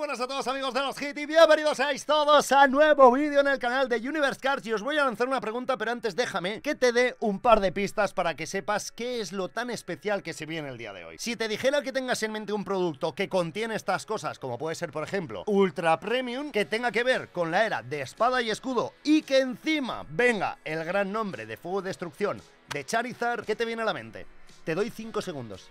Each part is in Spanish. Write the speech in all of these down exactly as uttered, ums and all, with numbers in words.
buenas a todos amigos de los Hit y bienvenidos seáis todos a nuevo vídeo en el canal de Universe Cards. Y os voy a lanzar una pregunta, pero antes déjame que te dé un par de pistas para que sepas qué es lo tan especial que se viene el día de hoy. Si te dijera que tengas en mente un producto que contiene estas cosas, como puede ser por ejemplo Ultra Premium, que tenga que ver con la era de espada y escudo y que encima venga el gran nombre de fuego y destrucción de Charizard, ¿qué te viene a la mente? Te doy cinco segundos.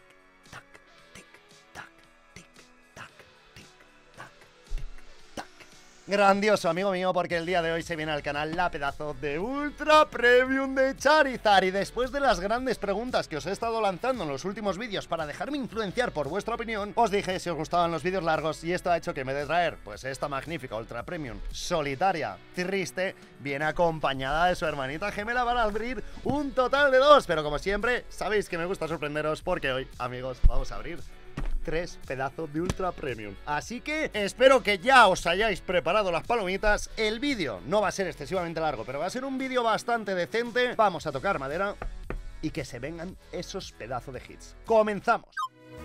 Grandioso, amigo mío, porque el día de hoy se viene al canal la pedazo de Ultra Premium de Charizard. Y después de las grandes preguntas que os he estado lanzando en los últimos vídeos para dejarme influenciar por vuestra opinión, os dije si os gustaban los vídeos largos y esto ha hecho que me de traer pues esta magnífica Ultra Premium solitaria, triste, viene acompañada de su hermanita gemela. Van a abrir un total de dos, pero como siempre, sabéis que me gusta sorprenderos porque hoy, amigos, vamos a abrir tres pedazos de Ultra Premium. Así que espero que ya os hayáis preparado las palomitas. El vídeo no va a ser excesivamente largo, pero va a ser un vídeo bastante decente. Vamos a tocar madera y que se vengan esos pedazos de hits. ¡Comenzamos!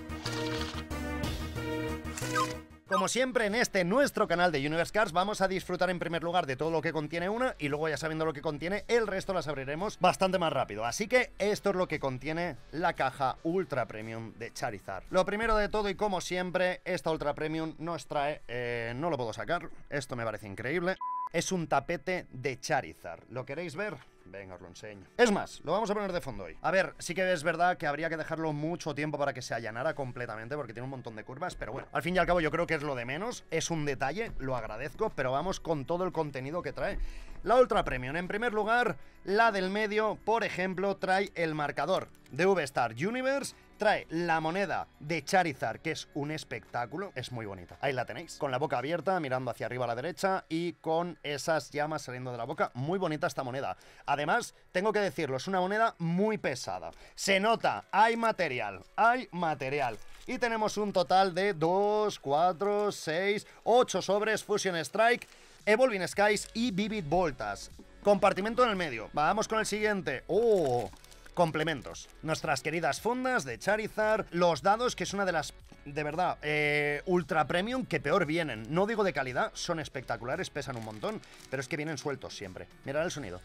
Como siempre en este nuestro canal de Universe Cards vamos a disfrutar en primer lugar de todo lo que contiene una y luego ya sabiendo lo que contiene el resto las abriremos bastante más rápido. Así que esto es lo que contiene la caja Ultra Premium de Charizard. Lo primero de todo y como siempre esta Ultra Premium nos trae, eh, no lo puedo sacar, esto me parece increíble. Es un tapete de Charizard. ¿Lo queréis ver? Venga, os lo enseño. Es más, lo vamos a poner de fondo hoy. A ver, sí que es verdad que habría que dejarlo mucho tiempo para que se allanara completamente porque tiene un montón de curvas, pero bueno, al fin y al cabo yo creo que es lo de menos. Es un detalle, lo agradezco, pero vamos con todo el contenido que trae la Ultra Premium. En primer lugar, la del medio, por ejemplo, trae el marcador de V-Star Universe. Trae la moneda de Charizard, que es un espectáculo, es muy bonita. Ahí la tenéis, con la boca abierta, mirando hacia arriba a la derecha y con esas llamas saliendo de la boca. Muy bonita esta moneda. Además, tengo que decirlo, es una moneda muy pesada. Se nota, hay material, hay material. Y tenemos un total de dos, cuatro, seis, ocho sobres Fusion Strike, Evolving Skies y Vivid Voltas. Compartimento en el medio. Vamos con el siguiente. ¡Oh! Complementos, nuestras queridas fundas de Charizard, los dados, que es una de las, de verdad, eh, Ultra Premium que peor vienen. No digo de calidad, son espectaculares, pesan un montón, pero es que vienen sueltos siempre. Mirad el sonido.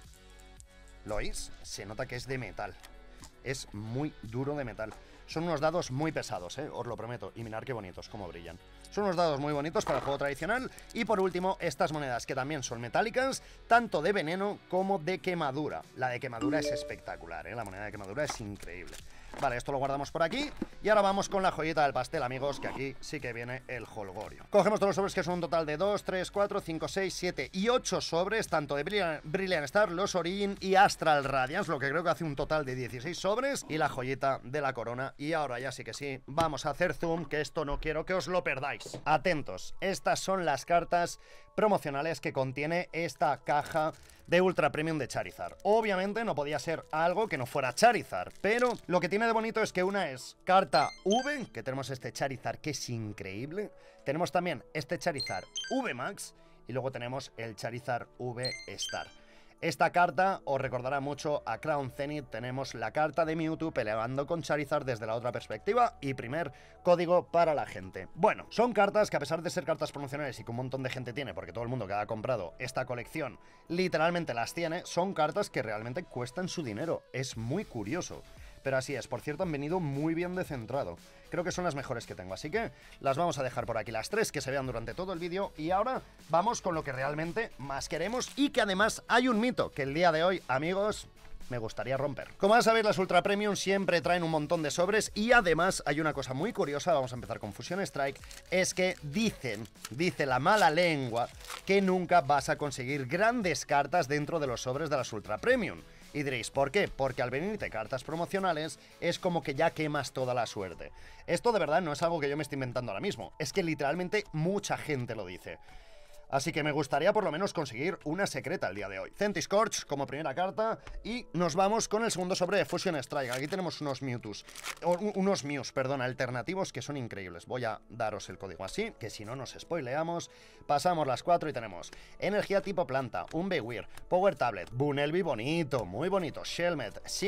¿Lo oís? Se nota que es de metal. Es muy duro de metal. Son unos dados muy pesados, eh, os lo prometo. Y mirad qué bonitos, cómo brillan. Son unos dados muy bonitos para el juego tradicional. Y por último, estas monedas que también son metálicas, tanto de veneno como de quemadura. La de quemadura es espectacular, ¿eh? La moneda de quemadura es increíble. Vale, esto lo guardamos por aquí. Y ahora vamos con la joyita del pastel, amigos, que aquí sí que viene el holgorio. Cogemos todos los sobres, que son un total de dos, tres, cuatro, cinco, seis, siete y ocho sobres, tanto de Brilliant, Brilliant Star, los Origin y Astral Radiance, lo que creo que hace un total de dieciséis sobres. Y la joyita de la corona. Y ahora ya sí que sí, vamos a hacer zoom, que esto no quiero que os lo perdáis. Atentos, estas son las cartas promocionales que contiene esta caja de Ultra Premium de Charizard. Obviamente no podía ser algo que no fuera Charizard, pero lo que tiene de bonito es que una es carta V, que tenemos este Charizard que es increíble. Tenemos también este Charizard V Max y luego tenemos el Charizard V Star. Esta carta os recordará mucho a Crown Zenith. Tenemos la carta de Mewtwo peleando con Charizard desde la otra perspectiva y primer código para la gente. Bueno, son cartas que a pesar de ser cartas promocionales y que un montón de gente tiene, porque todo el mundo que ha comprado esta colección literalmente las tiene, son cartas que realmente cuestan su dinero. Es muy curioso. Pero así es, por cierto han venido muy bien de centrado. Creo que son las mejores que tengo, así que las vamos a dejar por aquí, las tres que se vean durante todo el vídeo. Y ahora vamos con lo que realmente más queremos y que además hay un mito que el día de hoy, amigos, me gustaría romper. Como ya sabéis, las Ultra Premium siempre traen un montón de sobres y además hay una cosa muy curiosa, vamos a empezar con Fusion Strike, es que dicen, dice la mala lengua, que nunca vas a conseguir grandes cartas dentro de los sobres de las Ultra Premium. Y diréis, ¿por qué? Porque al venirte cartas promocionales es como que ya quemas toda la suerte. Esto de verdad no es algo que yo me esté inventando ahora mismo, es que literalmente mucha gente lo dice. Así que me gustaría por lo menos conseguir una secreta el día de hoy. Centiskorch como primera carta y nos vamos con el segundo sobre de Fusion Strike. Aquí tenemos unos Mewtwo's, unos Mews, perdón, alternativos que son increíbles. Voy a daros el código así, que si no nos spoileamos. Pasamos las cuatro y tenemos energía tipo planta, un Bewear, Power Tablet, Bunelby bonito, muy bonito, Shelmet, Shinx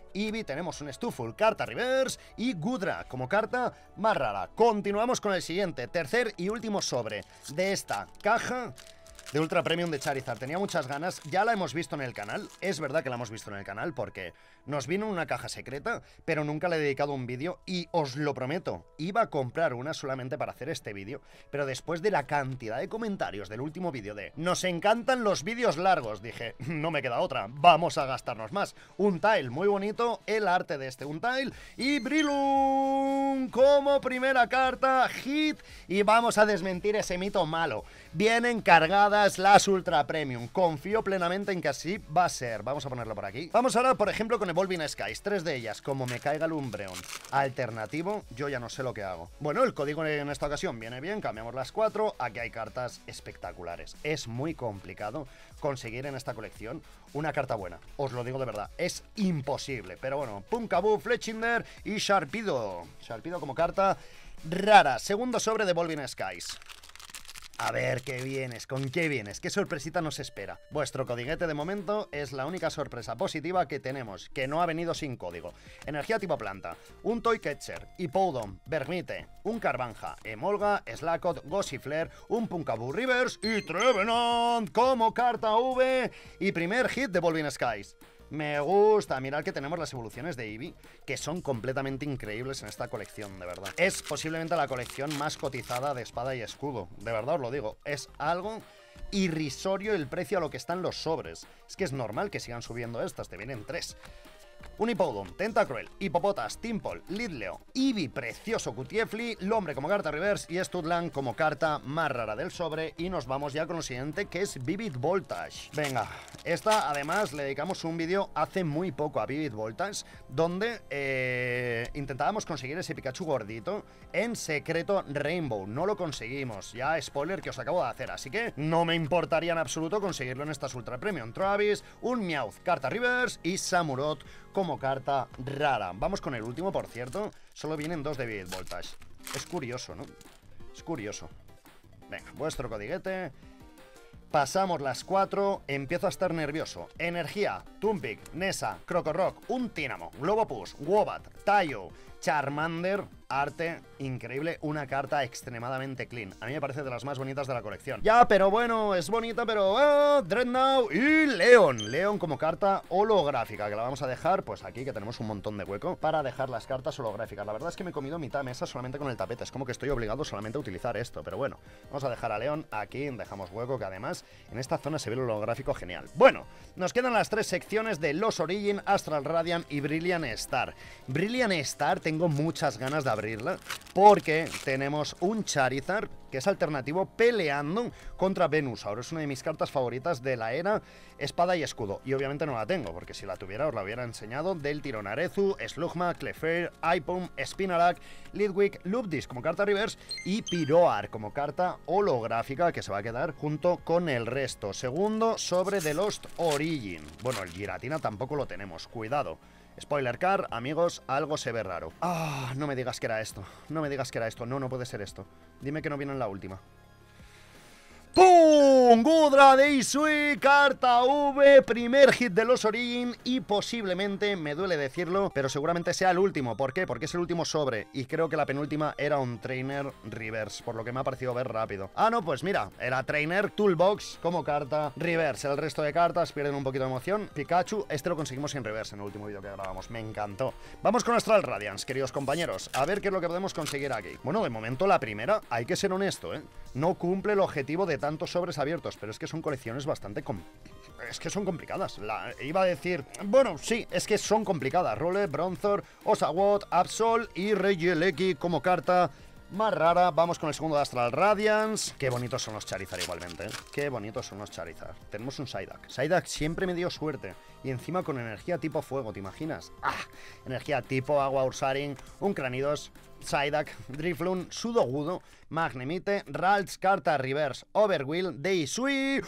Eevee, tenemos un Stufful, carta reverse, y Gudra como carta más rara. Continuamos con el siguiente, tercer y último sobre de esta caja de Ultra Premium de Charizard. Tenía muchas ganas, ya la hemos visto en el canal. Es verdad que la hemos visto en el canal porque nos vino en una caja secreta, pero nunca le he dedicado un vídeo y os lo prometo, iba a comprar una solamente para hacer este vídeo, pero después de la cantidad de comentarios del último vídeo de "nos encantan los vídeos largos", dije, no me queda otra, vamos a gastarnos más. Untail, muy bonito el arte de este Untail, y Breloom como primera carta, hit, y vamos a desmentir ese mito malo. Vienen cargadas las Ultra Premium, confío plenamente en que así va a ser. Vamos a ponerlo por aquí. Vamos ahora, por ejemplo, con Evolving Skies, tres de ellas, como me caiga el Umbreon alternativo, yo ya no sé lo que hago. Bueno, el código en esta ocasión viene bien, cambiamos las cuatro, aquí hay cartas espectaculares. Es muy complicado conseguir en esta colección una carta buena, os lo digo de verdad, es imposible. Pero bueno, Pumpkaboo, Fletchinder y Sharpedo. Sharpedo como carta rara. Segundo sobre de Evolving Skies. A ver qué vienes, con qué vienes, qué sorpresita nos espera. Vuestro codiguete de momento es la única sorpresa positiva que tenemos, que no ha venido sin código. Energía tipo planta, un Toycatcher, Hippowdon, Vermite, un Carbanja, Emolga, Slakoth, Gossifleur, un Pumpkaboo Reverse y Trevenant como carta V y primer hit de Evolving Skies. Me gusta, mirad que tenemos las evoluciones de Eevee, que son completamente increíbles en esta colección, de verdad. Es posiblemente la colección más cotizada de espada y escudo, de verdad os lo digo. Es algo irrisorio el precio a lo que están los sobres. Es que es normal que sigan subiendo estas, te vienen tres. Un Hippowdon, Tentacruel, Hippopotas, Timpol, Lidleo, Eevee, precioso Cutiefly, Lombre como carta reverse y Studland como carta más rara del sobre. Y nos vamos ya con lo siguiente, que es Vivid Voltage. Venga, esta además le dedicamos un vídeo hace muy poco a Vivid Voltage, donde eh, intentábamos conseguir ese Pikachu gordito en secreto Rainbow. No lo conseguimos, ya spoiler que os acabo de hacer, así que no me importaría en absoluto conseguirlo en estas Ultra Premium. Travis, un Meowth, carta reverse y Samurott como carta rara. Vamos con el último, por cierto. Solo vienen dos de Vivid Voltage. Es curioso, ¿no? Es curioso. Venga, vuestro codiguete. Pasamos las cuatro. Empiezo a estar nervioso. Energía, Toonpick, Nessa, Crocorock, un Tynamo, Globopus, Wobbat, Tayo, Charmander. Arte increíble, una carta extremadamente clean. A mí me parece de las más bonitas de la colección. Ya, pero bueno, es bonita, pero... ¡Ah! Dreadnought y Leon. Leon como carta holográfica, que la vamos a dejar, pues aquí, que tenemos un montón de hueco para dejar las cartas holográficas. La verdad es que me he comido mitad mesa solamente con el tapete. Es como que estoy obligado solamente a utilizar esto, pero bueno. Vamos a dejar a Leon aquí, dejamos hueco, que además en esta zona se ve el holográfico genial. Bueno, nos quedan las tres secciones de Los Origin, Astral Radiant y Brilliant Star. Brilliant Star tengo muchas ganas de abrirla, porque tenemos un Charizard que es alternativo peleando contra Venusaur. Es una de mis cartas favoritas de la era espada y escudo, y obviamente no la tengo, porque si la tuviera os la hubiera enseñado del tirón. Arezu, Slugma, Clefairy, Ipom, Spinarak, Lidwick, Lupdis como carta reverse y Pyroar como carta holográfica, que se va a quedar junto con el resto. Segundo sobre The Lost Origin. Bueno, el Giratina tampoco lo tenemos, cuidado. Spoiler car, amigos, algo se ve raro. Ah, no me digas que era esto. No me digas que era esto. No, no puede ser esto. Dime que no viene en la última. ¡Pum! Gudra de Isui, carta V, primer hit de Los Origin y posiblemente, me duele decirlo, pero seguramente sea el último. ¿Por qué? Porque es el último sobre y creo que la penúltima era un Trainer Reverse, por lo que me ha parecido ver rápido. Ah, no, pues mira, era Trainer Toolbox como carta Reverse. El resto de cartas pierden un poquito de emoción. Pikachu, este lo conseguimos sin Reverse en el último vídeo que grabamos, me encantó. Vamos con Astral Radiance, queridos compañeros, a ver qué es lo que podemos conseguir aquí. Bueno, de momento la primera, hay que ser honesto, ¿eh? No cumple el objetivo de tantos sobres abiertos, pero es que son colecciones bastante... Com es que son complicadas. La, iba a decir... Bueno, sí, es que son complicadas. Role, Bronzor, Oshawott, Absol y Regieleki como carta más rara. Vamos con el segundo de Astral Radiance. Qué bonitos son los Charizard igualmente, ¿eh? Qué bonitos son los Charizard. Tenemos un Psyduck. Psyduck siempre me dio suerte. Y encima con energía tipo fuego, ¿te imaginas? ¡Ah! Energía tipo agua Ursaring, un Cranidos, Psyduck, Drifloon, Sudowoodo, Magnemite, Ralts, carta Reverse, Overwheel, Deisui...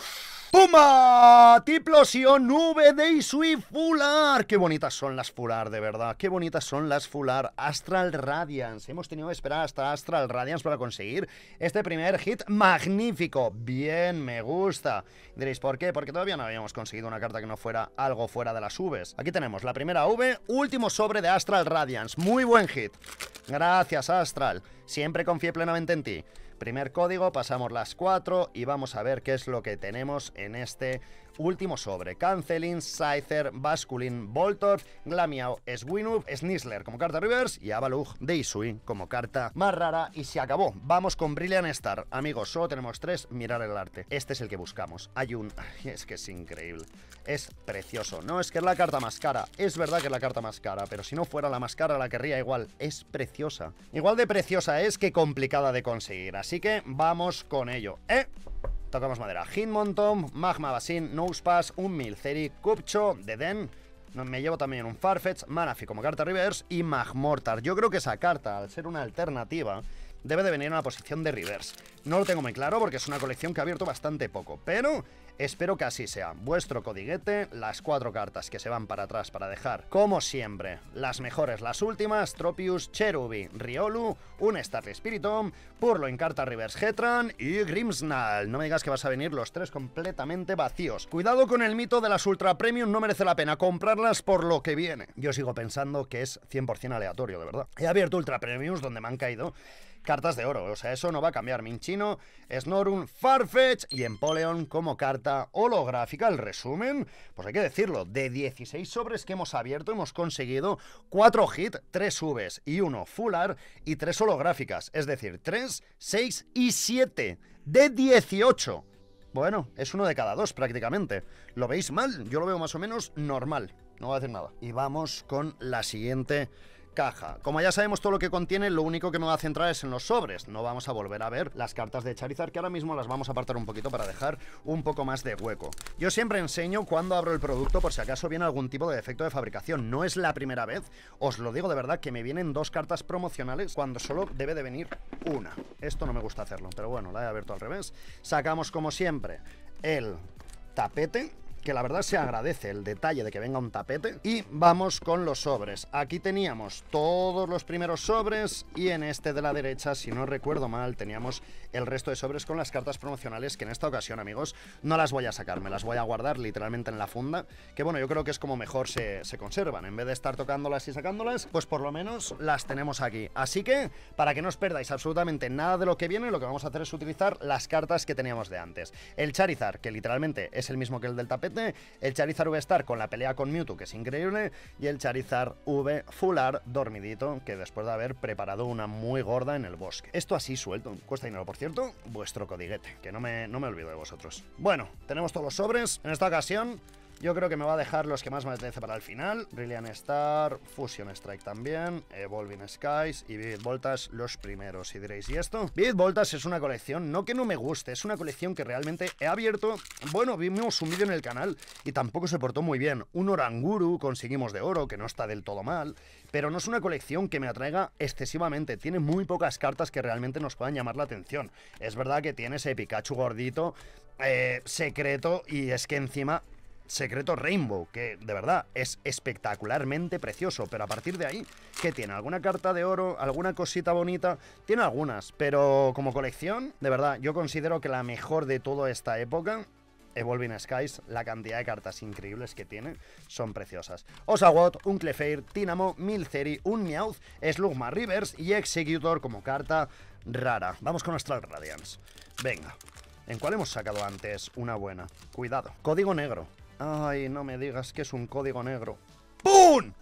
¡Pumba! Tiplosion, V, Deisui, Fular. Qué bonitas son las Fular, de verdad. Qué bonitas son las Fular. Astral Radiance. Hemos tenido que esperar hasta Astral Radiance para conseguir este primer hit magnífico. Bien, me gusta. Diréis, ¿por qué? Porque todavía no habíamos conseguido una carta que no fuera algo fuera de las Vs. Aquí tenemos la primera V, último sobre de Astral Radiance. Muy buen hit. Gracias, Astral. Siempre confié plenamente en ti. Primer código, pasamos las cuatro y vamos a ver qué es lo que tenemos en este último sobre. Canceling, Scyther, Basculin, Voltorb, Glameow, Swinub, Snizzler como carta reverse y Avalugg Deisui como carta más rara y se acabó. Vamos con Brilliant Star. Amigos, solo tenemos tres, mirar el arte. Este es el que buscamos. Hay un... Ay, es que es increíble. Es precioso. No, es que es la carta más cara. Es verdad que es la carta más cara, pero si no fuera la más cara la querría igual. Es preciosa. Igual de preciosa es que complicada de conseguir. Así que vamos con ello. ¿Eh? Tocamos madera. Hitmonchan, Magma Basin, Nosepass, un Milcery, Cupcho, Deden. Me llevo también un Farfetch, Manaphy como carta reverse y Magmortar. Yo creo que esa carta, al ser una alternativa, debe de venir en una posición de reverse. No lo tengo muy claro porque es una colección que ha abierto bastante poco, pero espero que así sea. Vuestro codiguete, las cuatro cartas que se van para atrás para dejar, como siempre, las mejores, las últimas: Tropius, Cherubi, Riolu, un Starly Spiritomb, Purloin carta reverse Heatran y Grimmsnarl. No me digas que vas a venir los tres completamente vacíos. Cuidado con el mito de las Ultra Premium, no merece la pena comprarlas por lo que viene. Yo sigo pensando que es cien por cien aleatorio, de verdad. He abierto Ultra Premiums donde me han caído cartas de oro, o sea, eso no va a cambiar. Minchino, Snorunt, Farfetch y Empoleon como carta holográfica. El resumen, pues hay que decirlo, de dieciséis sobres que hemos abierto hemos conseguido cuatro hit, tres Vs y uno Fular y tres holográficas, es decir, tres, seis y siete de dieciocho. Bueno, es uno de cada dos prácticamente. ¿Lo veis mal? Yo lo veo más o menos normal, no voy a decir nada. Y vamos con la siguiente caja. Como ya sabemos todo lo que contiene, lo único que me va a centrar es en los sobres. No vamos a volver a ver las cartas de Charizard, que ahora mismo las vamos a apartar un poquito para dejar un poco más de hueco. Yo siempre enseño cuando abro el producto por si acaso viene algún tipo de defecto de fabricación. No es la primera vez, os lo digo de verdad, que me vienen dos cartas promocionales cuando solo debe de venir una. Esto no me gusta hacerlo, pero bueno, la he abierto al revés. Sacamos como siempre el tapete, que la verdad se agradece el detalle de que venga un tapete. Y vamos con los sobres. Aquí teníamos todos los primeros sobres y en este de la derecha, si no recuerdo mal, teníamos el resto de sobres con las cartas promocionales, que en esta ocasión, amigos, no las voy a sacar, me las voy a guardar literalmente en la funda, que bueno, yo creo que es como mejor se, se conservan. En vez de estar tocándolas y sacándolas, pues por lo menos las tenemos aquí. Así que, para que no os perdáis absolutamente nada de lo que viene, lo que vamos a hacer es utilizar las cartas que teníamos de antes. El Charizard, que literalmente es el mismo que el del tapete, el Charizard V-Star con la pelea con Mewtwo, que es increíble, y el Charizard V Fular dormidito, que después de haber preparado una muy gorda en el bosque. Esto así suelto, cuesta dinero, por cierto, vuestro codiguete, que no me, no me olvido de vosotros. Bueno, tenemos todos los sobres. En esta ocasión yo creo que me va a dejar los que más me apetece para el final. Brilliant Star, Fusion Strike también, Evolving Skies y Vivid Voltage los primeros. Y diréis, ¿y esto? Vivid Voltage es una colección, no que no me guste, es una colección que realmente he abierto. Bueno, vimos un vídeo en el canal y tampoco se portó muy bien. Un Oranguru conseguimos de oro, que no está del todo mal, pero no es una colección que me atraiga excesivamente. Tiene muy pocas cartas que realmente nos puedan llamar la atención. Es verdad que tiene ese Pikachu gordito, eh, secreto, y es que encima Secreto Rainbow, que de verdad es espectacularmente precioso, pero a partir de ahí, ¿qué tiene? ¿Alguna carta de oro? ¿Alguna cosita bonita? Tiene algunas, pero como colección, de verdad, yo considero que la mejor de toda esta época, Evolving Skies, la cantidad de cartas increíbles que tiene, son preciosas. Oshawott, un Clefairy, Tynamo, Milcery, un Meowth, Slugma Reverse y Executor como carta rara. Vamos con Astral Radiance. Venga, ¿en cuál hemos sacado antes una buena? Cuidado, código negro. Ay, no me digas que es un código negro. ¡Pum!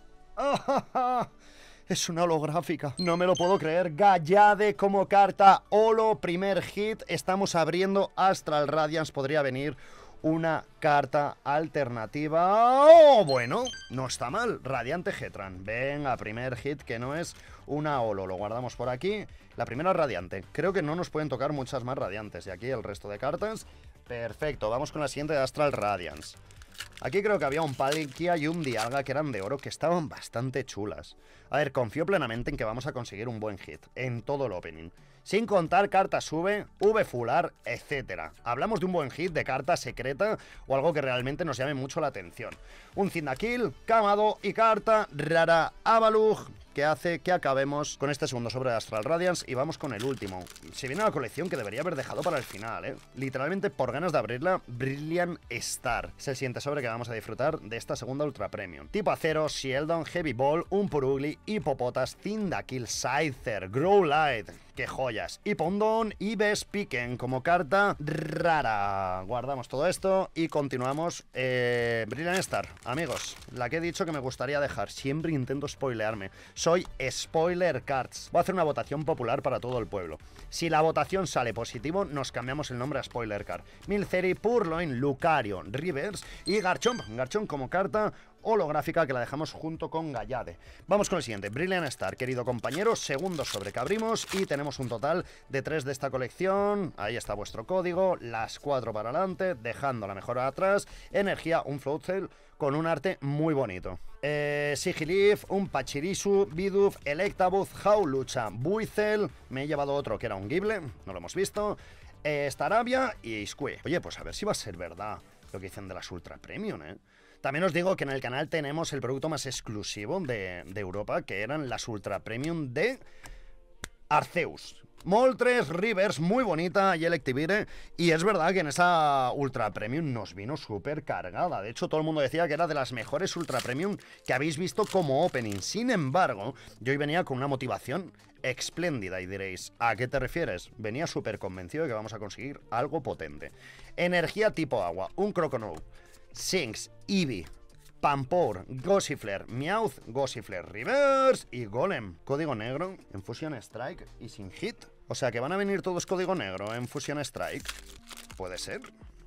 ¡Ah! Es una holográfica. No me lo puedo creer. Gallade como carta holo. Primer hit. Estamos abriendo Astral Radiance. Podría venir una carta alternativa. ¡Oh! Bueno, no está mal. Radiante Heatran. Venga, primer hit que no es una holo. Lo guardamos por aquí. La primera radiante. Creo que no nos pueden tocar muchas más radiantes. Y aquí el resto de cartas. Perfecto. Vamos con la siguiente de Astral Radiance. Aquí creo que había un Palkia y un Dialga que eran de oro, que estaban bastante chulas. A ver, confío plenamente en que vamos a conseguir un buen hit en todo el opening. Sin contar cartas V, V Fular, etcétera. Hablamos de un buen hit de carta secreta o algo que realmente nos llame mucho la atención. Un Cyndaquil, Kamado y carta rara Avalugg, que hace que acabemos con este segundo sobre de Astral Radiance y vamos con el último. Se viene la colección que debería haber dejado para el final, ¿eh? Literalmente por ganas de abrirla, Brilliant Star. Es el siguiente sobre que vamos a disfrutar de esta segunda Ultra Premium. Tipo Acero, Sheldon, Heavy Ball, un Purugly, Hippopotas, Cyndaquil, Scyther, Growlithe. ¡Qué joyas! Y Pondon y Vespiquen como carta rara. Guardamos todo esto y continuamos. Eh, Brilliant Star, amigos, la que he dicho que me gustaría dejar. Siempre intento spoilearme. Soy Spoiler Cards. Voy a hacer una votación popular para todo el pueblo. Si la votación sale positivo, nos cambiamos el nombre a Spoiler Card. Milcery, Purloin, Lucario, Rivers y Garchomp. Garchomp como carta holográfica que la dejamos junto con Gallade. Vamos con el siguiente, Brilliant Star, querido compañero, segundo sobre que abrimos y tenemos un total de tres de esta colección. Ahí está vuestro código, las cuatro para adelante, dejando la mejora atrás. Energía, un Floatzel con un arte muy bonito. Eh, Sigilif, un Pachirisu, Bidoof, Electabuzz, Hawlucha, Buizel. Me he llevado otro que era un Gible, no lo hemos visto. Eh, Staravia y Isque. Oye, pues a ver si va a ser verdad lo que dicen de las Ultra Premium, ¿eh? También os digo que en el canal tenemos el producto más exclusivo de, de Europa, que eran las Ultra Premium de Arceus. Moltres, Rivers, muy bonita, y Electivire. Y es verdad que en esa Ultra Premium nos vino súper cargada. De hecho, todo el mundo decía que era de las mejores Ultra Premium que habéis visto como opening. Sin embargo, yo hoy venía con una motivación espléndida y diréis, ¿a qué te refieres? Venía súper convencido de que vamos a conseguir algo potente. Energía tipo agua, un Croconaw, Sinks, Eevee, Pampor, Gossifleur, Meowth, Gossifleur, Reverse y Golem. Código negro en Fusion Strike y sin hit. O sea que van a venir todos código negro en Fusion Strike. ¿Puede ser?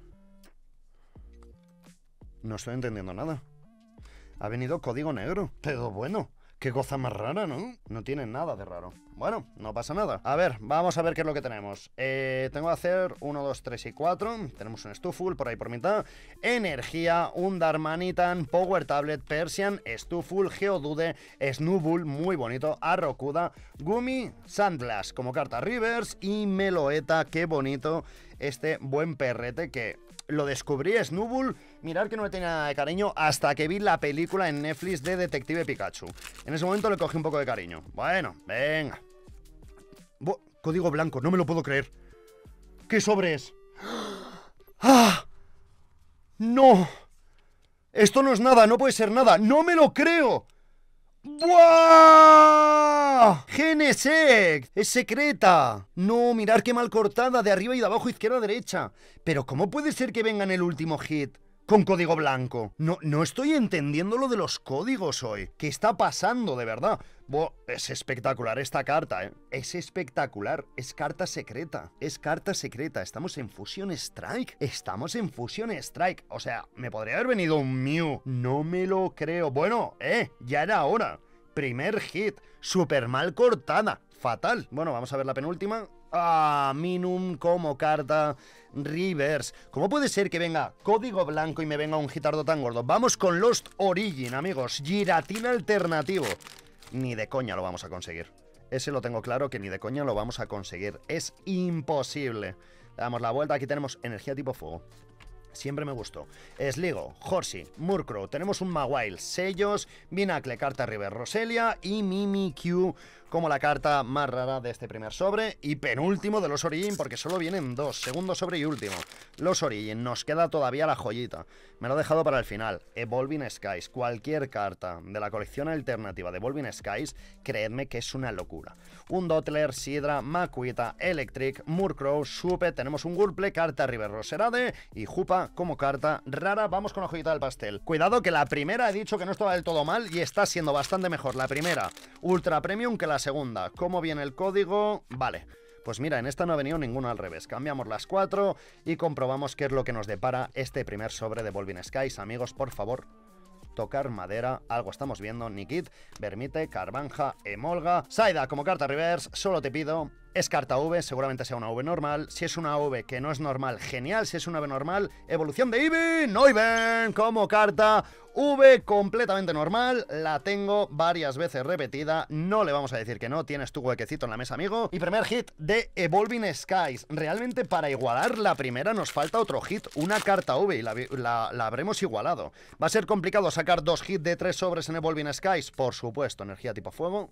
No estoy entendiendo nada. Ha venido código negro. Pero bueno, qué cosa más rara, ¿no? No tiene nada de raro. Bueno, no pasa nada. A ver, vamos a ver qué es lo que tenemos. Eh, tengo que hacer uno, dos, tres y cuatro. Tenemos un Stuful por ahí por mitad. Energía, un Darmanitan, Power Tablet, Persian, Stuful, Geodude, Snubbull, muy bonito, Arrokuda, Gumi, Sandblast como carta Rivers y Meloetta, qué bonito este buen perrete que lo descubrí, Snubbull, mirad que no le tenía nada de cariño hasta que vi la película en Netflix de Detective Pikachu. En ese momento le cogí un poco de cariño. Bueno, venga. Bo- Código blanco, no me lo puedo creer. ¿Qué sobre es? ¡Ah! ¡No! Esto no es nada, no puede ser nada. ¡No me lo creo! ¡Buah! ¡Genesect! ¡Es secreta! No, mirar qué mal cortada, de arriba y de abajo, izquierda a derecha. Pero ¿cómo puede ser que venga en el último hit con código blanco? No, no estoy entendiendo lo de los códigos hoy. ¿Qué está pasando, de verdad? Buah, es espectacular esta carta, ¿eh? Es espectacular. Es carta secreta. Es carta secreta. Estamos en Fusion Strike. Estamos en Fusion Strike. O sea, me podría haber venido un Mew. No me lo creo. Bueno, eh, ya era hora. Primer hit. Súper mal cortada. Fatal. Bueno, vamos a ver la penúltima. Ah, Minun como carta Rivers. ¿Cómo puede ser que venga código blanco y me venga un hitardo tan gordo? Vamos con Lost Origin, amigos. Giratina alternativo. Ni de coña lo vamos a conseguir. Ese lo tengo claro, que ni de coña lo vamos a conseguir. Es imposible. Le damos la vuelta. Aquí tenemos energía tipo fuego. Siempre me gustó. Sligo, Horsey, Murkrow. Tenemos un Mawile, sellos, Binacle, carta River Roselia y Mimikyu como la carta más rara de este primer sobre. Y penúltimo de los Origin, porque solo vienen dos. Segundo sobre y último. Los Origin. Nos queda todavía la joyita. Me lo he dejado para el final. Evolving Skies. Cualquier carta de la colección alternativa de Evolving Skies, creedme que es una locura. Un Dottler, Sidra, Makuita, Electric, Murkrow, Supe. Tenemos un Gurple, carta River Roserade y Jupa como carta rara. Vamos con la joyita del pastel. Cuidado que la primera he dicho que no estaba del todo mal y está siendo bastante mejor la primera Ultra Premium que la segunda. ¿Cómo viene el código? Vale. Pues mira, en esta no ha venido ninguna al revés. Cambiamos las cuatro y comprobamos qué es lo que nos depara este primer sobre de Evolving Skies. Amigos, por favor, tocar madera. Algo estamos viendo. Nickit, Vermite, Carbanja, Emolga, Saida como carta reverse. Solo te pido Es carta V, seguramente sea una V normal. Si es una V que no es normal, genial. Si es una V normal, evolución de Eevee, Noivern como carta V completamente normal. La tengo varias veces repetida, no le vamos a decir que no. Tienes tu huequecito en la mesa, amigo. Y primer hit de Evolving Skies. Realmente para igualar la primera nos falta otro hit, una carta V, y la, la, la habremos igualado. Va a ser complicado sacar dos hits de tres sobres en Evolving Skies. Por supuesto, energía tipo fuego.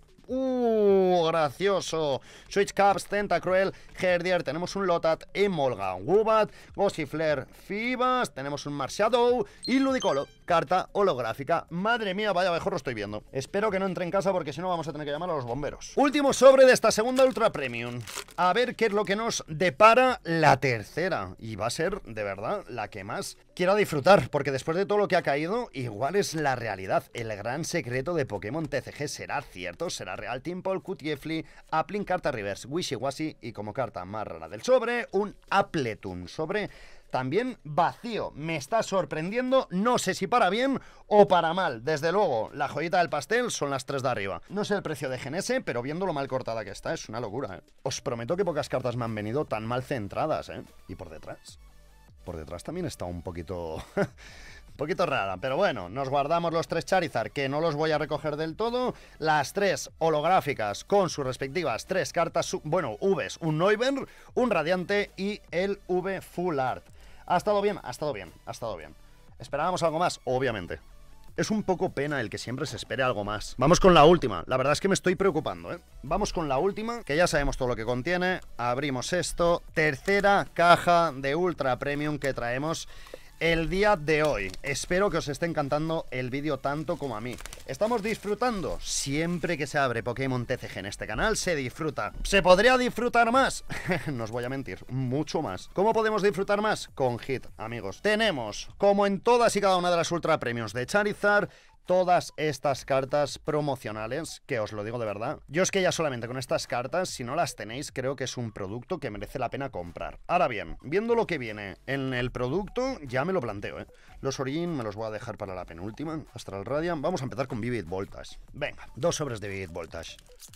Uh, gracioso. Switch Caps, Tentacruel, Herdier, tenemos un Lotat, Emolga, Woobat, Gossifleur, Fibas, tenemos un Marshadow y Ludicolo, carta holográfica. Madre mía, vaya mejor lo estoy viendo. Espero que no entre en casa porque si no vamos a tener que llamar a los bomberos. Último sobre de esta segunda Ultra Premium. A ver qué es lo que nos depara la tercera. Y va a ser, de verdad, la que más quiero disfrutar, porque después de todo lo que ha caído, igual es la realidad. El gran secreto de Pokémon T C G será cierto, será real. Timpole, Cutiefly, Applin, carta reverse, Wishiwashi y como carta más rara del sobre, un Appletun. Sobre también vacío. Me está sorprendiendo, no sé si para bien o para mal. Desde luego, la joyita del pastel son las tres de arriba. No sé el precio de Genese, pero viendo lo mal cortada que está, es una locura, ¿eh? Os prometo que pocas cartas me han venido tan mal centradas, ¿eh? Y por detrás. Por detrás también está un poquito... un poquito rara, pero bueno, nos guardamos los tres Charizard, que no los voy a recoger del todo. Las tres holográficas con sus respectivas tres cartas, bueno, Vs, un Noivern, un Radiante y el V Full Art. ¿Ha estado bien? Ha estado bien, ha estado bien. ¿Esperábamos algo más? Obviamente. Es un poco pena el que siempre se espere algo más. Vamos con la última. La verdad es que me estoy preocupando, ¿eh? Vamos con la última, que ya sabemos todo lo que contiene. Abrimos esto. Tercera caja de Ultra Premium que traemos el día de hoy. Espero que os esté encantando el vídeo tanto como a mí. ¿Estamos disfrutando? Siempre que se abre Pokémon T C G en este canal se disfruta. ¿Se podría disfrutar más? No os voy a mentir, mucho más. ¿Cómo podemos disfrutar más? Con hit, amigos. Tenemos, como en todas y cada una de las Ultra Premiums de Charizard, todas estas cartas promocionales, que os lo digo de verdad. Yo es que ya solamente con estas cartas, si no las tenéis, creo que es un producto que merece la pena comprar. Ahora bien, viendo lo que viene en el producto, ya me lo planteo, ¿eh? Los Origin me los voy a dejar para la penúltima, Astral Radiant. Vamos a empezar con Vivid Voltage. Venga, dos sobres de Vivid Voltage.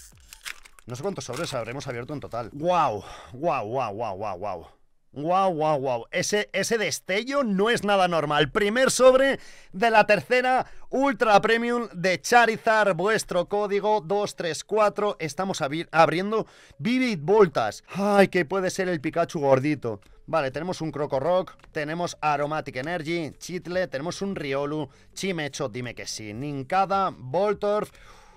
No sé cuántos sobres habremos abierto en total. ¡Wow! ¡Wow, wow, wow, wow, wow! Wow, wow, wow. Ese, ese destello no es nada normal. Primer sobre de la tercera Ultra Premium de Charizard. Vuestro código dos tres cuatro. Estamos abriendo Vivid Voltage. Ay, que puede ser el Pikachu gordito. Vale, tenemos un Crocorock, tenemos Aromatic Energy, Chitle, tenemos un Riolu, Chimecho, dime que sí, Nincada, Voltorb.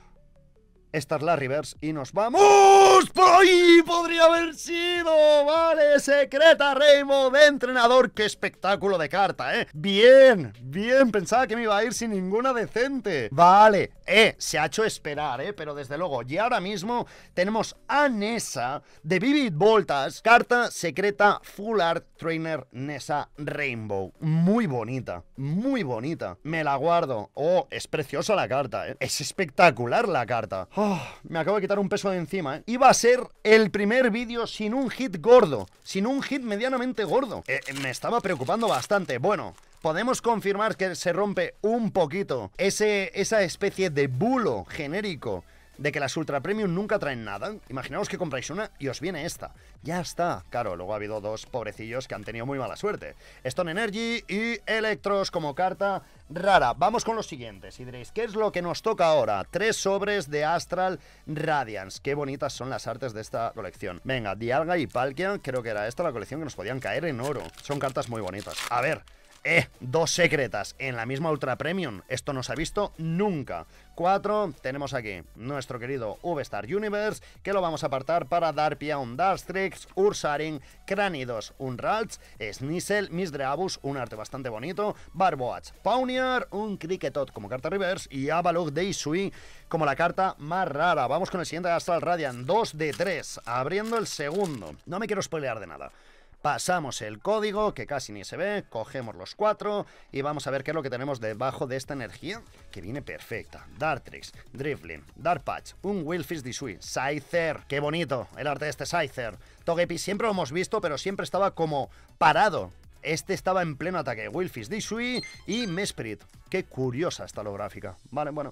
Esta es la reverse y nos vamos. ¡Por ahí podría haber sido! Vale, secreta Rainbow de entrenador. ¡Qué espectáculo de carta, eh! Bien, bien, pensaba que me iba a ir sin ninguna decente. Vale, eh, se ha hecho esperar, eh, pero desde luego. Y ahora mismo tenemos a Nessa de Vivid Voltage, carta secreta Full Art Trainer Nessa Rainbow. Muy bonita, muy bonita. Me la guardo. Oh, es preciosa la carta, eh. Es espectacular la carta. Oh, me acabo de quitar un peso de encima, ¿eh? Iba a ser el primer vídeo sin un hit gordo, sin un hit medianamente gordo. Eh, me estaba preocupando bastante. Bueno, podemos confirmar que se rompe un poquito ese, esa especie de bulo genérico de que las Ultra Premium nunca traen nada. Imaginaos que compráis una y os viene esta. Ya está. Claro, luego ha habido dos pobrecillos que han tenido muy mala suerte. Stone Energy y Electros como carta rara. Vamos con los siguientes y diréis, ¿qué es lo que nos toca ahora? Tres sobres de Astral Radiance. Qué bonitas son las artes de esta colección. Venga, Dialga y Palkia, creo que era esta la colección que nos podían caer en oro. Son cartas muy bonitas. A ver... Eh, dos secretas en la misma Ultra Premium. Esto no se ha visto nunca. Cuatro, tenemos aquí nuestro querido V-Star Universe, que lo vamos a apartar para dar pie a un Dartrix, Ursaring, Cranidos, un Ralts, Sneasel, Misdreavus, un arte bastante bonito, Barboach, Pawniard, un Kricketot como carta reverse y Avalok de Isui como la carta más rara. Vamos con el siguiente Astral Radiant, dos de tres, abriendo el segundo. No me quiero spoilear de nada. Pasamos el código, que casi ni se ve, cogemos los cuatro y vamos a ver qué es lo que tenemos debajo de esta energía, que viene perfecta. Dartrix, Drifblim, Darkpatch, un Willfish Disui, Scyther, qué bonito el arte de este Scyther. Togepi siempre lo hemos visto, pero siempre estaba como parado. Este estaba en pleno ataque. Willfish Disui y Mesprit. Qué curiosa esta holográfica. Vale, bueno.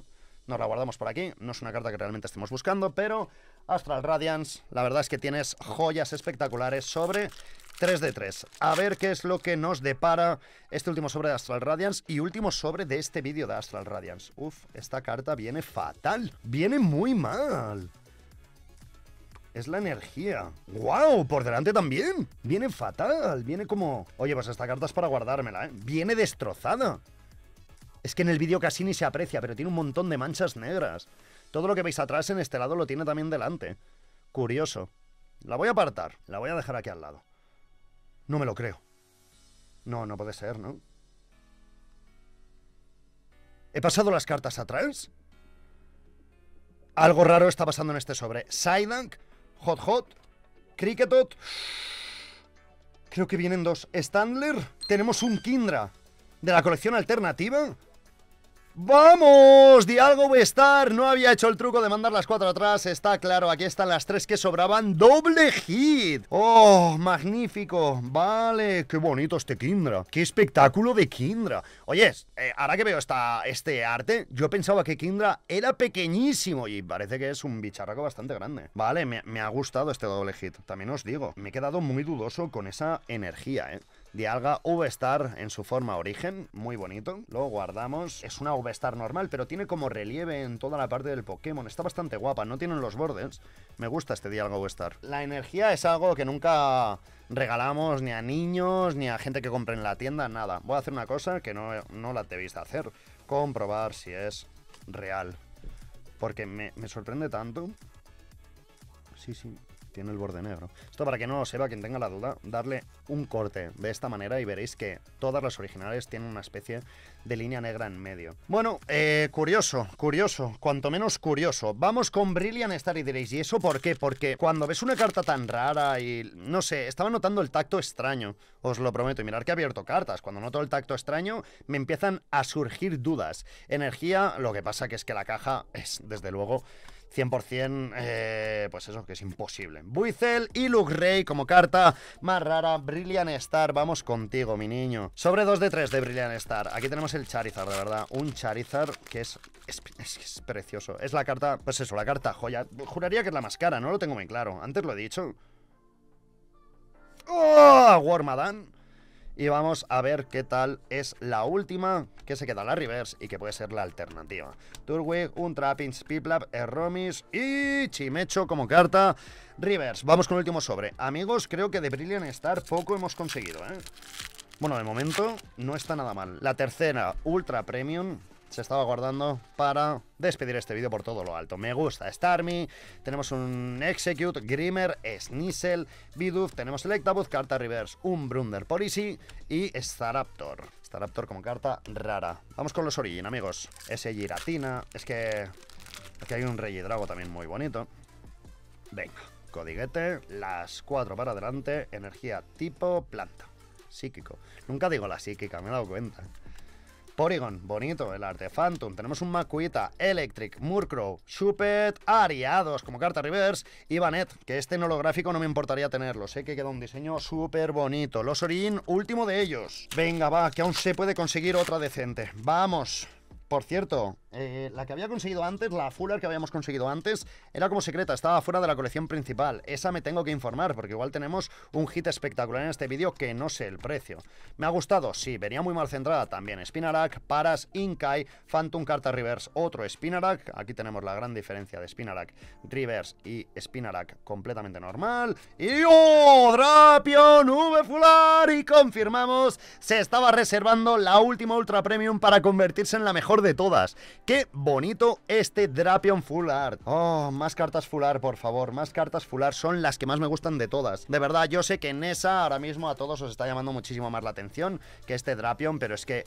Nos la guardamos por aquí. No es una carta que realmente estemos buscando, pero Astral Radiance, la verdad es que tienes joyas espectaculares sobre tres de tres. A ver qué es lo que nos depara este último sobre de Astral Radiance y último sobre de este vídeo de Astral Radiance. Uf, esta carta viene fatal. Viene muy mal. Es la energía. ¡Wow! Por delante también. Viene fatal. Viene como... Oye, pues esta carta es para guardármela, ¿eh? Viene destrozada. Es que en el vídeo casi ni se aprecia, pero tiene un montón de manchas negras. Todo lo que veis atrás en este lado lo tiene también delante. Curioso. La voy a apartar. La voy a dejar aquí al lado. No me lo creo. No, no puede ser, ¿no? ¿He pasado las cartas atrás? Algo raro está pasando en este sobre. Psyduck, Hot Hot, Kricketot. Creo que vienen dos. Standler. Tenemos un Kindra de la colección alternativa. ¡Vamos! Dialga V-Star no había hecho el truco de mandar las cuatro atrás. Está claro, aquí están las tres que sobraban. ¡Doble hit! ¡Oh, magnífico! Vale, qué bonito este Kindra. ¡Qué espectáculo de Kindra! Oye, eh, ahora que veo esta, este arte, yo pensaba que Kindra era pequeñísimo y parece que es un bicharraco bastante grande. Vale, me, me ha gustado este doble hit. También os digo, me he quedado muy dudoso con esa energía, ¿eh? Dialga V-Star en su forma origen, muy bonito. Lo guardamos. Es una V-Star normal, pero tiene como relieve en toda la parte del Pokémon. Está bastante guapa, no tienen los bordes. Me gusta este Dialga V-Star. La energía es algo que nunca regalamos ni a niños, ni a gente que compre en la tienda, nada. Voy a hacer una cosa que no, no la debéis de hacer. Comprobar si es real. Porque me, me sorprende tanto. Sí, sí. Tiene el borde negro. Esto, para que no lo sepa, quien tenga la duda, darle un corte de esta manera y veréis que todas las originales tienen una especie de línea negra en medio. Bueno, eh, curioso, curioso, cuanto menos curioso. Vamos con Brilliant Star y diréis, ¿y eso por qué? Porque cuando ves una carta tan rara y, no sé, estaba notando el tacto extraño, os lo prometo, y mirad que he abierto cartas. Cuando noto el tacto extraño, me empiezan a surgir dudas. Energía, lo que pasa que es que la caja es, desde luego, cien por cien, eh, pues eso, que es imposible. Buizel y Luxray como carta más rara. Brilliant Star, vamos contigo, mi niño. Sobre dos de tres de Brilliant Star. Aquí tenemos el Charizard, de verdad. Un Charizard que es, es, es, es precioso. Es la carta, pues eso, la carta joya. Juraría que es la más cara, no lo tengo muy claro. Antes lo he dicho. ¡Oh! Wormadam. Y vamos a ver qué tal es la última, que se queda la reverse y que puede ser la alternativa. Turtwig, un Trapinch, Piplup, Erromis y Chimecho como carta reverse. Vamos con el último sobre. Amigos, creo que de Brilliant Star poco hemos conseguido, ¿eh? Bueno, de momento no está nada mal. La tercera, Ultra Premium, se estaba guardando para despedir este vídeo por todo lo alto. Me gusta Starmie, tenemos un Execute, Grimer, Sneasel, Bidoof, tenemos Electabuzz, carta reverse, un Brunder Polisi y Staraptor. Staraptor como carta rara. Vamos con los Origin, amigos. Ese Giratina, es que aquí hay un Regidrago también muy bonito. Venga, codiguete, las cuatro para adelante, energía tipo planta. Psíquico. Nunca digo la psíquica, me he dado cuenta. Porygon, bonito, el arte Phantom. Tenemos un Makuita, Electric, Murkrow, Shuppet, Ariados como carta reverse y Banette, que este en holográfico no me importaría tenerlo. Sé que queda un diseño súper bonito. Los Origin, último de ellos. Venga, va, que aún se puede conseguir otra decente. Vamos. Por cierto, eh, la que había conseguido antes, la Full Art que habíamos conseguido antes, era como secreta, estaba fuera de la colección principal. Esa me tengo que informar, porque igual tenemos un hit espectacular en este vídeo que no sé el precio. ¿Me ha gustado? Sí. Venía muy mal centrada también. Spinarak, Paras, Inkai, Phantom Carta Reverse, otro Spinarak. Aquí tenemos la gran diferencia de Spinarak Reverse y Spinarak completamente normal. Y ¡oh! Drapion, V Full Art, y confirmamos, se estaba reservando la última Ultra Premium para convertirse en la mejor de todas. Qué bonito este Drapion Full Art. Oh, más cartas Full Art, por favor. Más cartas Full Art son las que más me gustan de todas. De verdad, yo sé que en esa ahora mismo a todos os está llamando muchísimo más la atención que este Drapion, pero es que,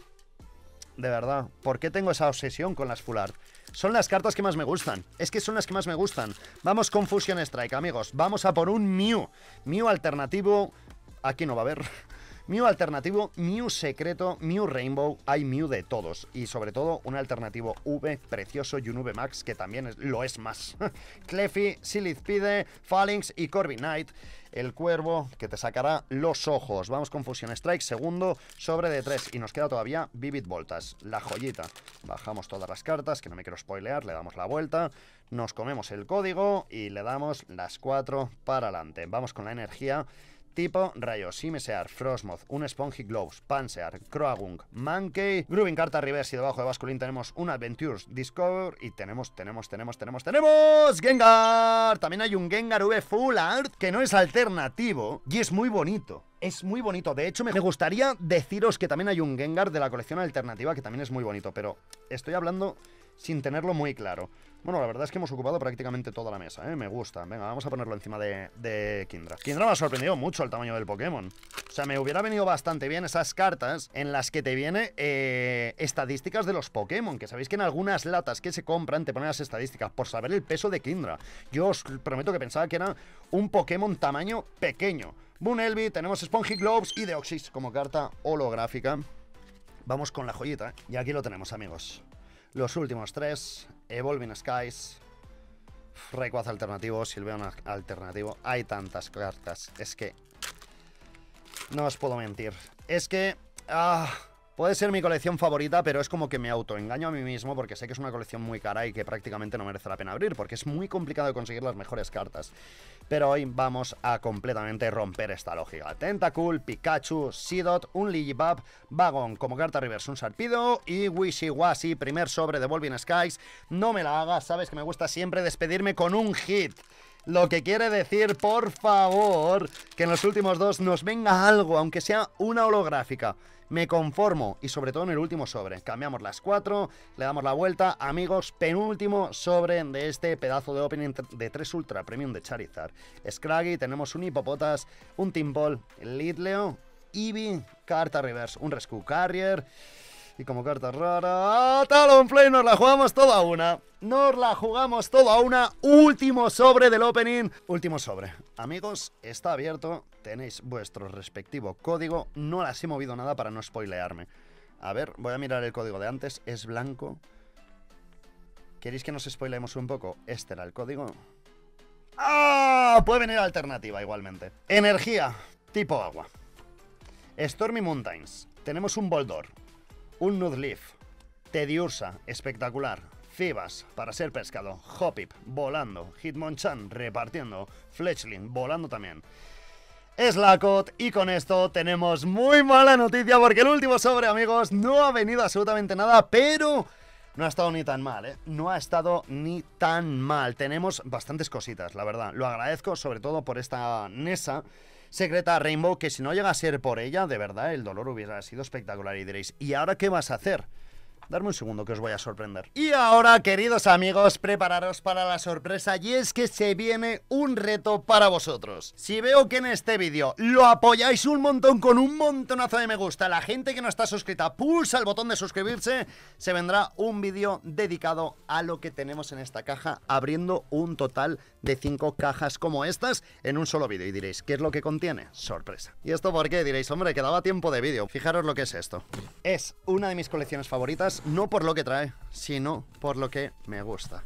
de verdad, ¿por qué tengo esa obsesión con las Full Art? Son las cartas que más me gustan. Es que son las que más me gustan. Vamos con Fusion Strike, amigos. Vamos a por un Mew. Mew alternativo. Aquí no va a haber. Mew alternativo, Mew secreto, Mew Rainbow, hay Mew de todos. Y sobre todo un alternativo V precioso y un V Max que también es, lo es más. Clefy, Silithpide, Phalanx y Corviknight. El cuervo que te sacará los ojos. Vamos con Fusion Strike, segundo sobre de tres. Y nos queda todavía Vivid Voltas, la joyita. Bajamos todas las cartas, que no me quiero spoilear. Le damos la vuelta, nos comemos el código y le damos las cuatro para adelante. Vamos con la energía. Tipo Rayo, Simisear, Frostmoth, un Spongy Gloves, Pansear, Croagunk, Mankey, Grooving carta reverse y debajo de Basculin tenemos un Adventures Discover y tenemos, tenemos, tenemos, tenemos, tenemos Gengar. También hay un Gengar V Full Art que no es alternativo y es muy bonito. Es muy bonito, de hecho me gustaría deciros que también hay un Gengar de la colección alternativa que también es muy bonito, pero estoy hablando sin tenerlo muy claro. Bueno, la verdad es que hemos ocupado prácticamente toda la mesa, ¿eh? Me gusta. Venga, vamos a ponerlo encima de, de Kindra. Kindra me ha sorprendido mucho el tamaño del Pokémon. O sea, me hubiera venido bastante bien esas cartas en las que te viene eh, estadísticas de los Pokémon. Que sabéis que en algunas latas que se compran te ponen las estadísticas por saber el peso de Kindra. Yo os prometo que pensaba que era un Pokémon tamaño pequeño. Bunelby, tenemos Spongy Globes y Deoxys como carta holográfica. Vamos con la joyita. Y aquí lo tenemos, amigos. Los últimos tres, Evolving Skies, Rayquaza alternativo, Sylveon alternativo. Hay tantas cartas, es que no os puedo mentir. Es que ah, puede ser mi colección favorita, pero es como que me autoengaño a mí mismo porque sé que es una colección muy cara y que prácticamente no merece la pena abrir porque es muy complicado de conseguir las mejores cartas. Pero hoy vamos a completamente romper esta lógica. Tentacool, Pikachu, Seedot, un Lillipup, Bagon como carta reverse, un Sarpido y Wishiwashi, primer sobre de Evolving Skies. No me la hagas, sabes que me gusta siempre despedirme con un hit. Lo que quiere decir, por favor, que en los últimos dos nos venga algo, aunque sea una holográfica. Me conformo, y sobre todo en el último sobre. Cambiamos las cuatro, le damos la vuelta. Amigos, penúltimo sobre de este pedazo de opening de tres Ultra Premium de Charizard. Scraggy, tenemos un Hippopotas, un Timball, Litleo, Eevee, carta reverse, un Rescue Carrier. Y como carta rara, Talonflame, nos la jugamos toda una. Nos la jugamos toda una. Último sobre del opening. Último sobre. Amigos, está abierto. Tenéis vuestro respectivo código. No las he movido nada para no spoilearme. A ver, voy a mirar el código de antes. Es blanco. ¿Queréis que nos spoileemos un poco? Este era el código. ¡Ah! Puede venir alternativa igualmente. Energía. Tipo agua. Stormy Mountains. Tenemos un Boldor. Un Nuzleaf, Tediursa, espectacular, Fibas, para ser pescado, Hoppip, volando, Hitmonchan, repartiendo, Fletchling, volando también. Slackoth, y con esto tenemos muy mala noticia porque el último sobre, amigos, no ha venido absolutamente nada, pero no ha estado ni tan mal, ¿eh? No ha estado ni tan mal. Tenemos bastantes cositas, la verdad. Lo agradezco sobre todo por esta Nessa secreta Rainbow, que si no llega a ser por ella, de verdad, el dolor hubiera sido espectacular. Y diréis, ¿y ahora qué vas a hacer? Darme un segundo que os voy a sorprender. Y ahora, queridos amigos, prepararos para la sorpresa. Y es que se viene un reto para vosotros. Si veo que en este vídeo lo apoyáis un montón con un montonazo de me gusta, la gente que no está suscrita pulsa el botón de suscribirse, se vendrá un vídeo dedicado a lo que tenemos en esta caja, abriendo un total de cinco cajas como estas en un solo vídeo. Y diréis, ¿qué es lo que contiene? Sorpresa. ¿Y esto por qué? Diréis, hombre, que daba tiempo de vídeo. Fijaros lo que es esto. Es una de mis colecciones favoritas. No por lo que trae, sino por lo que me gusta.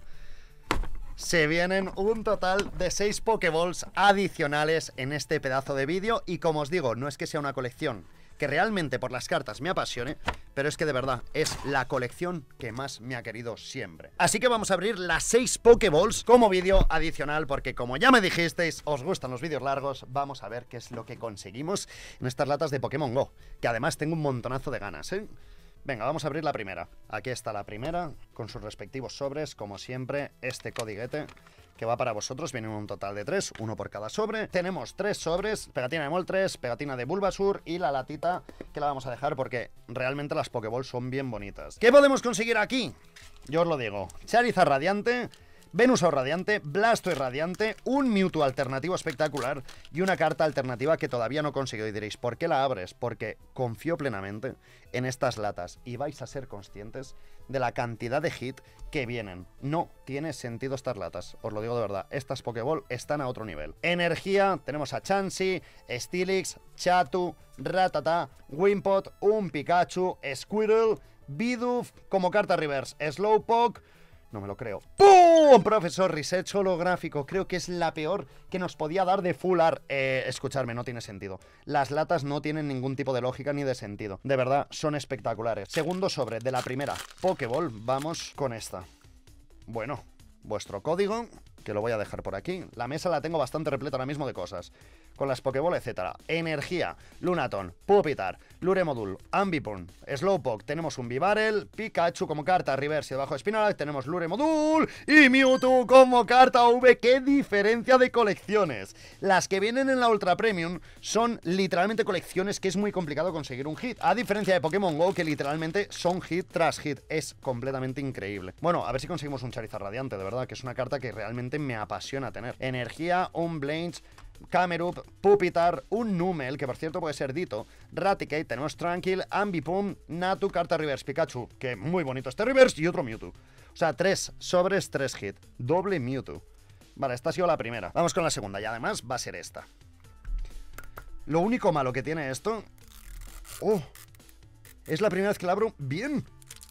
Se vienen un total de seis Pokéballs adicionales en este pedazo de vídeo. Y como os digo, no es que sea una colección que realmente por las cartas me apasione, pero es que de verdad es la colección que más me ha querido siempre. Así que vamos a abrir las seis Pokéballs como vídeo adicional, porque como ya me dijisteis, os gustan los vídeos largos. Vamos a ver qué es lo que conseguimos en estas latas de Pokémon Go, que además tengo un montonazo de ganas, ¿eh? Venga, vamos a abrir la primera. Aquí está la primera, con sus respectivos sobres, como siempre, este codiguete que va para vosotros. Viene un total de tres, uno por cada sobre. Tenemos tres sobres, pegatina de Moltres, pegatina de Bulbasur y la latita que la vamos a dejar porque realmente las Pokéballs son bien bonitas. ¿Qué podemos conseguir aquí? Yo os lo digo. Charizard Radiante, Venusaur radiante, Blastoise radiante, un Mewtwo alternativo espectacular y una carta alternativa que todavía no he conseguido. Y diréis, ¿por qué la abres? Porque confío plenamente en estas latas y vais a ser conscientes de la cantidad de hit que vienen. No tiene sentido estas latas, os lo digo de verdad. Estas Pokéball están a otro nivel. Energía, tenemos a Chansey, Steelix, Chatu, Rattata, Wimpod, un Pikachu, Squirtle, Bidoof, como carta reverse, Slowpoke. No me lo creo. ¡Pum! Profesor Research holográfico. Creo que es la peor que nos podía dar de full art. Eh, escucharme, no tiene sentido. Las latas no tienen ningún tipo de lógica ni de sentido. De verdad, son espectaculares. Segundo sobre de la primera Pokéball. Vamos con esta. Bueno, vuestro código, que lo voy a dejar por aquí. La mesa la tengo bastante repleta ahora mismo de cosas. Con las Pokéball, etcétera. Energía, Lunaton, Pupitar, Luremodul, Ambipom, Slowpoke, tenemos un Bibarel, Pikachu como carta reverse y debajo de Spinarak, tenemos Luremodul y Mewtwo como carta V. ¡Qué diferencia de colecciones! Las que vienen en la Ultra Premium son literalmente colecciones que es muy complicado conseguir un hit, a diferencia de Pokémon GO, que literalmente son hit tras hit. Es completamente increíble. Bueno, a ver si conseguimos un Charizard radiante, de verdad, que es una carta que realmente me apasiona tener. Energía, un Blanche, Camerup, Pupitar, un Numel, que por cierto puede ser Ditto, Raticate, tenemos Tranquil, Ambipom, Natu, carta reverse, Pikachu, que muy bonito este reverse, y otro Mewtwo. O sea, tres sobres, tres hit, doble Mewtwo. Vale, esta ha sido la primera. Vamos con la segunda, y además va a ser esta. Lo único malo que tiene esto... ¡Oh! Es la primera vez que la abro bien.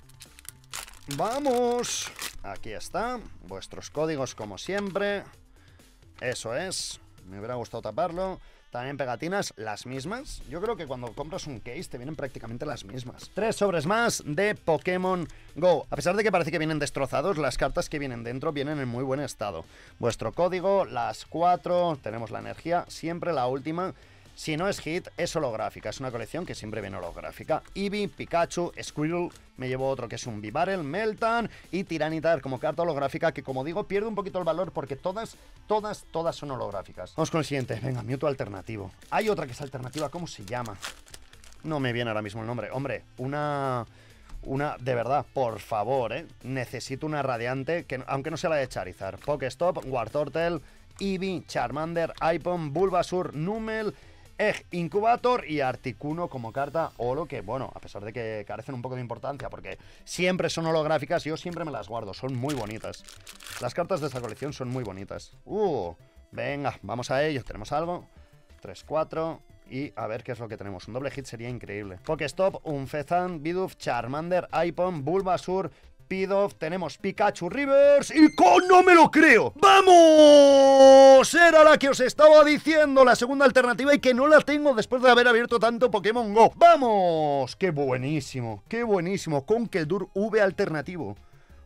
¡Vamos! Aquí está, vuestros códigos como siempre. Eso es. Me hubiera gustado taparlo. También pegatinas, las mismas. Yo creo que cuando compras un case te vienen prácticamente las mismas. Tres sobres más de Pokémon GO. A pesar de que parece que vienen destrozados, las cartas que vienen dentro vienen en muy buen estado. Vuestro código, las cuatro. Tenemos la energía, siempre la última. Si no es hit, es holográfica. Es una colección que siempre viene holográfica. Eevee, Pikachu, Squirtle. Me llevo otro que es un Bibarel, Meltan y Tiranitar como carta holográfica, que como digo, pierde un poquito el valor porque todas, todas, todas son holográficas. Vamos con el siguiente. Venga, Mewtwo alternativo. Hay otra que es alternativa. ¿Cómo se llama? No me viene ahora mismo el nombre. Hombre, una... Una, de verdad, por favor, ¿eh? Necesito una radiante, que aunque no sea la de Charizard. Pokestop, Wartortle, Eevee, Charmander, Aipom, Bulbasaur, Numel... Egg Incubator y Articuno como carta holo, que bueno, a pesar de que carecen un poco de importancia porque siempre son holográficas, yo siempre me las guardo, son muy bonitas. Las cartas de esta colección son muy bonitas. Uh, venga, vamos a ello, tenemos algo. tres, cuatro y a ver qué es lo que tenemos. Un doble hit sería increíble. Pokestop, un Fezan, Bidoof, Charmander, Aipom, Bulbasaur, Pidoof, tenemos Pikachu Reverse y con no me lo creo. ¡Vamos! Era la que os estaba diciendo, la segunda alternativa y que no la tengo después de haber abierto tanto Pokémon GO. ¡Vamos! ¡Qué buenísimo! ¡Qué buenísimo! Conkeldurr V alternativo.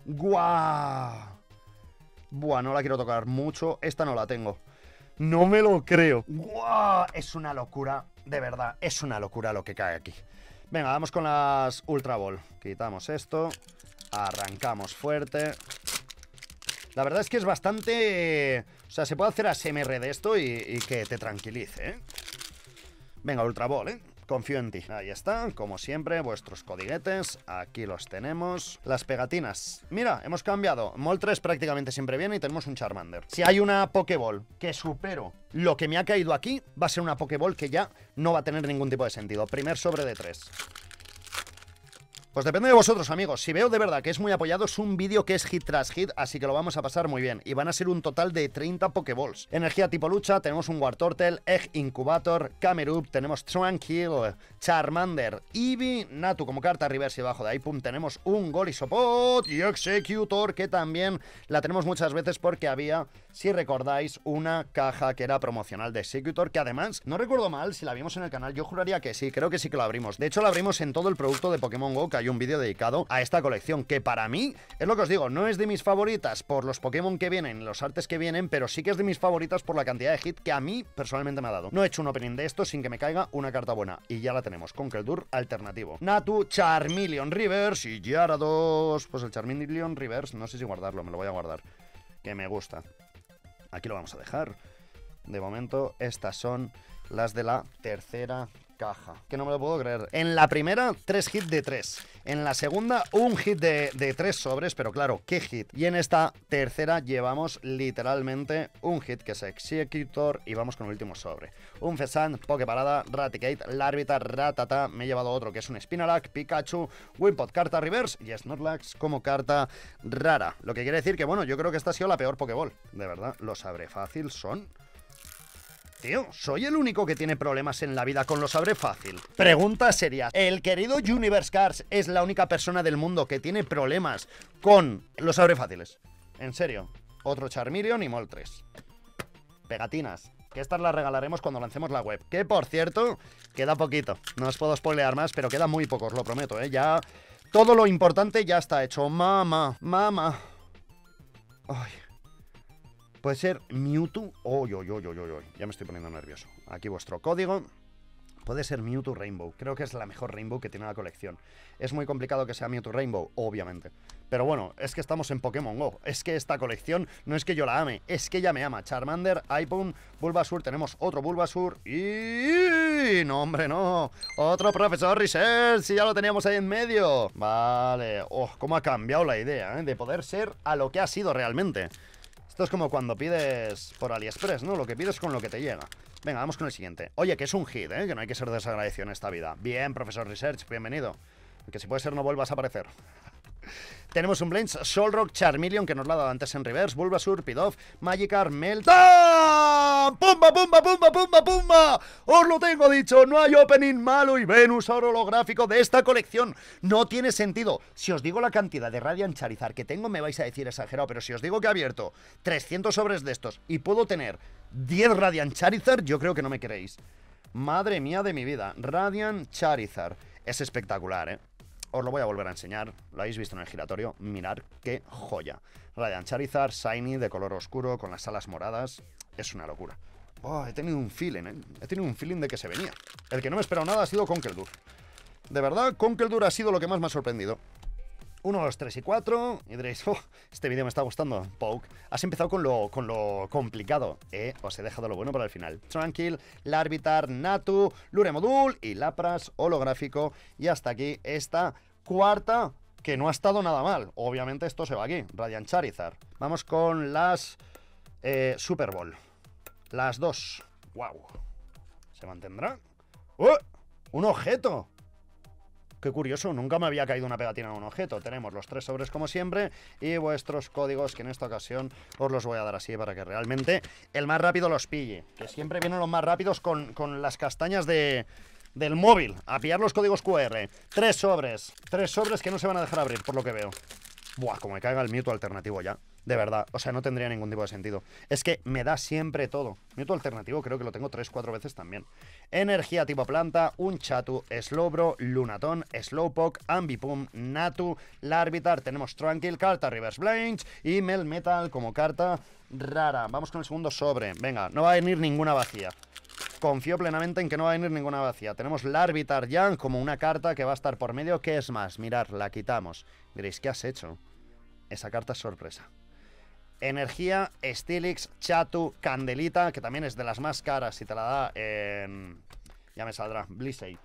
¡Guau! Buah, no la quiero tocar mucho. Esta no la tengo. No me lo creo. ¡Guau! Es una locura, de verdad. Es una locura lo que cae aquí. Venga, vamos con las Ultra Ball. Quitamos esto. Arrancamos fuerte. La verdad es que es bastante... O sea, se puede hacer A S M R de esto y, y que te tranquilice, ¿eh? Venga, Ultra Ball, ¿eh? Confío en ti. Ahí está, como siempre, vuestros codiguetes. Aquí los tenemos. Las pegatinas. Mira, hemos cambiado. Moltres prácticamente siempre viene y tenemos un Charmander. Si hay una Pokéball que supero lo que me ha caído aquí, va a ser una Pokéball que ya no va a tener ningún tipo de sentido. Primer sobre de tres. Pues depende de vosotros, amigos. Si veo de verdad que es muy apoyado, es un vídeo que es hit tras hit, así que lo vamos a pasar muy bien. Y van a ser un total de treinta Pokéballs. Energía tipo lucha, tenemos un Wartortle, Egg Incubator, Camerup, tenemos Tranquil, Charmander, Eevee, Natu como carta reverse y debajo de ahí, pum, tenemos un Golisopod y Executor, que también la tenemos muchas veces porque había, si recordáis, una caja que era promocional de Executor, que además, no recuerdo mal si la vimos en el canal, yo juraría que sí, creo que sí que lo abrimos. De hecho, la abrimos en todo el producto de Pokémon GO, que hay un vídeo dedicado a esta colección, que para mí, es lo que os digo, no es de mis favoritas por los Pokémon que vienen, los artes que vienen, pero sí que es de mis favoritas por la cantidad de hit que a mí personalmente me ha dado. No he hecho un opening de esto sin que me caiga una carta buena, y ya la tenemos, Conkeldurr alternativo. Natu, Charmeleon Reverse y Gyarados. Pues el Charmeleon Reverse, no sé si guardarlo, me lo voy a guardar, que me gusta. Aquí lo vamos a dejar. De momento, estas son... las de la tercera caja. Que no me lo puedo creer. En la primera, tres hits de tres. En la segunda, un hit de, de tres sobres, pero claro, ¿qué hit? Y en esta tercera llevamos literalmente un hit que es Executor y vamos con el último sobre. Un Fezant, Pokeparada, Raticate, Larvitar, Ratata. Me he llevado otro que es un Spinarak, Pikachu, Wimpod, carta reverse y Snorlax como carta rara. Lo que quiere decir que, bueno, yo creo que esta ha sido la peor Pokéball. De verdad, lo sabré fácil son... Tío, ¿soy el único que tiene problemas en la vida con lo sabré fácil? Pregunta seria. ¿El querido Universe Cars es la única persona del mundo que tiene problemas con los sabré fáciles? En serio. Otro Charmeleon y Moltres. Pegatinas. Que estas las regalaremos cuando lancemos la web. Que, por cierto, queda poquito. No os puedo spoilear más, pero queda muy poco, os lo prometo, ¿eh? Ya... Todo lo importante ya está hecho. Mamá, mamá. Ay... Puede ser Mewtwo. Oy, oy, oy, oy, oy. Ya me estoy poniendo nervioso. Aquí vuestro código. Puede ser Mewtwo Rainbow. Creo que es la mejor Rainbow que tiene la colección. Es muy complicado que sea Mewtwo Rainbow, obviamente. Pero bueno, es que estamos en Pokémon Go. Es que esta colección no es que yo la ame, es que ella me ama. Charmander, Aipun, Bulbasaur. Tenemos otro Bulbasaur y... No, hombre, no. Otro Profesor Research. Si ya lo teníamos ahí en medio. Vale. Oh, cómo ha cambiado la idea, ¿eh? De poder ser a lo que ha sido realmente. Esto es como cuando pides por AliExpress, ¿no? Lo que pides con lo que te llega. Venga, vamos con el siguiente. Oye, que es un hit, ¿eh? Que no hay que ser desagradecido en esta vida. Bien, Profesor Research, bienvenido. Que si puede ser no vuelvas a aparecer. Tenemos un Blends, Solrock, Charmeleon, que nos lo ha dado antes en reverse, Bulbasaur, Pidove, Magikarp, Meltan. ¡Pumba, pumba, pumba, pumba, pumba! Os lo tengo dicho, no hay opening malo y Venusaur holográfico de esta colección. No tiene sentido. Si os digo la cantidad de Radiant Charizard que tengo, me vais a decir exagerado, pero si os digo que he abierto trescientos sobres de estos y puedo tener diez Radiant Charizard, yo creo que no me queréis. Madre mía de mi vida, Radiant Charizard. Es espectacular, ¿eh? Os lo voy a volver a enseñar, lo habéis visto en el giratorio, mirad qué joya. Radiant Charizard, Shiny, de color oscuro, con las alas moradas, es una locura. Oh, he tenido un feeling, ¿eh? He tenido un feeling de que se venía. El que no me he esperado nada ha sido Conkeldurr. De verdad, Conkeldurr ha sido lo que más me ha sorprendido. uno, dos, tres y cuatro. Y diréis, oh, este vídeo me está gustando. Poke, has empezado con lo, con lo complicado. Eh, os he dejado lo bueno para el final. Tranquil, Larvitar, Natu, Luremodul y Lapras holográfico. Y hasta aquí esta cuarta, que no ha estado nada mal. Obviamente esto se va aquí. Radiant Charizard. Vamos con las eh, Super Bowl. Las dos. Wow. ¿Se mantendrá? ¡Oh! ¡Un objeto! Qué curioso, nunca me había caído una pegatina en un objeto. Tenemos los tres sobres como siempre y vuestros códigos, que en esta ocasión os los voy a dar así para que realmente el más rápido los pille. Que siempre vienen los más rápidos con, con las castañas de, del móvil a pillar los códigos cu erre. Tres sobres, tres sobres que no se van a dejar abrir, por lo que veo. Buah, como me caiga el Mewtwo alternativo ya. De verdad, o sea, no tendría ningún tipo de sentido. Es que me da siempre todo. Mewtwo alternativo creo que lo tengo tres, cuatro veces también. Energía tipo planta, un Chatu, Slowbro, Lunatone, Slowpoke, Ambipom, Natu, Larvitar. Tenemos Tranquil, carta Reverse Blanche y Melmetal como carta rara. Vamos con el segundo sobre. Venga, no va a venir ninguna vacía. Confío plenamente en que no va a venir ninguna vacía. Tenemos Larvitar ya como una carta que va a estar por medio. ¿Qué es más? Mirad, la quitamos. Diréis, ¿qué has hecho? Esa carta es sorpresa. Energía, Steelix, Chatu, Candelita, que también es de las más caras. Si te la da en... Ya me saldrá, Blissey.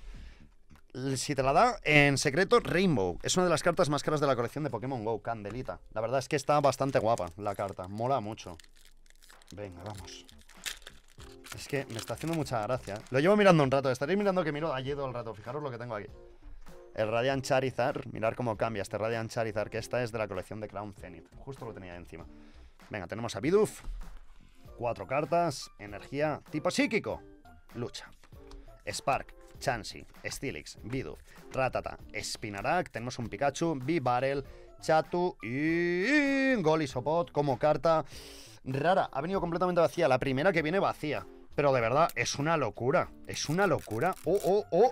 Si te la da en secreto, Rainbow. Es una de las cartas más caras de la colección de Pokémon Go, Candelita. La verdad es que está bastante guapa la carta, mola mucho. Venga, vamos. Es que me está haciendo mucha gracia. Lo llevo mirando un rato, estaréis mirando que miro allí todo el rato. Fijaros lo que tengo aquí. El Radiant Charizard, mirad cómo cambia este Radiant Charizard, que esta es de la colección de Crown Zenith. Justo lo tenía ahí encima. Venga, tenemos a Bidoof. Cuatro cartas. Energía tipo psíquico. Lucha. Spark, Chansey, Steelix, Bidoof, Ratata, Spinarak. Tenemos un Pikachu, Bibarel, Chatu y Golisopod como carta rara. Ha venido completamente vacía. La primera que viene vacía. Pero de verdad, es una locura. Es una locura. ¡Oh, oh, oh!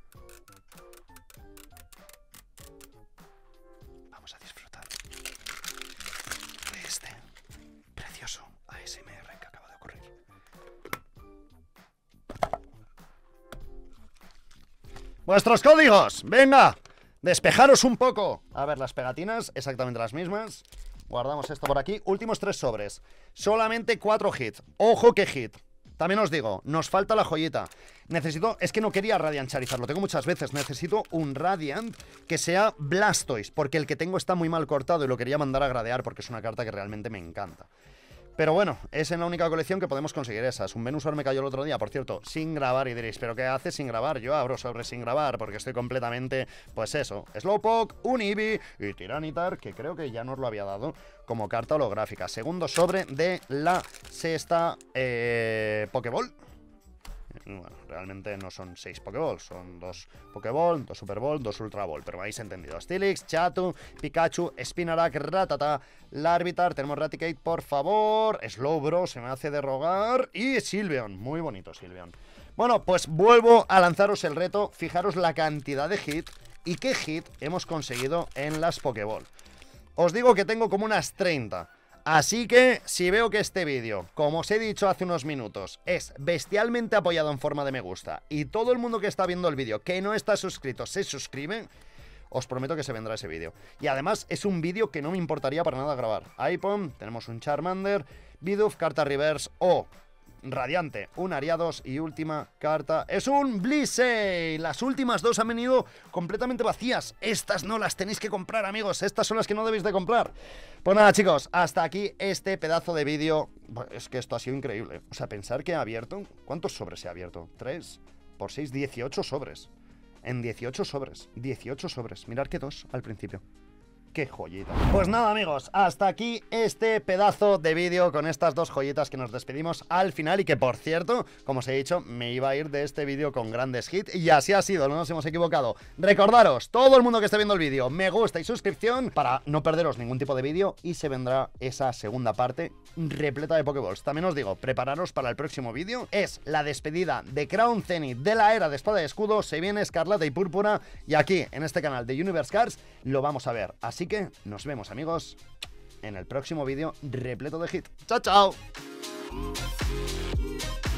¡Vuestros códigos! ¡Venga! ¡Despejaros un poco! A ver, las pegatinas, exactamente las mismas. Guardamos esto por aquí. Últimos tres sobres. Solamente cuatro hits. ¡Ojo que hit! También os digo, nos falta la joyita. Necesito, es que no quería Radiant Charizard, lo tengo muchas veces. Necesito un Radiant que sea Blastoise, porque el que tengo está muy mal cortado y lo quería mandar a gradear porque es una carta que realmente me encanta. Pero bueno, es en la única colección que podemos conseguir esas. Un Venusaur me cayó el otro día, por cierto, sin grabar. Y diréis, ¿pero qué haces sin grabar? Yo abro sobre sin grabar porque estoy completamente, pues eso, Slowpoke, un Eevee y Tiranitar, que creo que ya nos lo había dado como carta holográfica. Segundo sobre de la sexta eh, Pokéball. Bueno, realmente no son seis Pokéballs, son dos Pokéball, dos Super Ball, dos Ultra Ball, pero me habéis entendido. Steelix, Chatu, Pikachu, Spinarak, Rattata, Larvitar, tenemos Raticate, por favor, Slowbro, se me hace de rogar, y Sylveon, muy bonito Sylveon. Bueno, pues vuelvo a lanzaros el reto, fijaros la cantidad de hit y qué hit hemos conseguido en las Pokéball. Os digo que tengo como unas treinta. Así que, si veo que este vídeo, como os he dicho hace unos minutos, es bestialmente apoyado en forma de me gusta y todo el mundo que está viendo el vídeo que no está suscrito se suscribe, os prometo que se vendrá ese vídeo. Y además es un vídeo que no me importaría para nada grabar. Aipom, tenemos un Charmander, Bidoof, carta reverse o Radiante, un Ariados y última carta es un Blissey. Las últimas dos han venido completamente vacías. Estas no las tenéis que comprar, amigos. Estas son las que no debéis de comprar. Pues nada, chicos, hasta aquí este pedazo de vídeo. Es que esto ha sido increíble. O sea, pensar que he abierto... ¿Cuántos sobres he abierto? tres por seis, dieciocho sobres. En dieciocho sobres. dieciocho sobres. Mirad que dos al principio. ¡Qué joyita! Pues nada, amigos, hasta aquí este pedazo de vídeo con estas dos joyitas que nos despedimos al final y que, por cierto, como os he dicho, me iba a ir de este vídeo con grandes hits y así ha sido, no nos hemos equivocado. Recordaros, todo el mundo que esté viendo el vídeo, me gusta y suscripción para no perderos ningún tipo de vídeo y se vendrá esa segunda parte repleta de Pokéballs. También os digo, prepararos para el próximo vídeo, es la despedida de Crown Zenith de la era de Espada y Escudo, se viene Escarlata y Púrpura y aquí, en este canal de Universe Cars, lo vamos a ver. Así que nos vemos, amigos, en el próximo vídeo repleto de hit. ¡Chao, chao!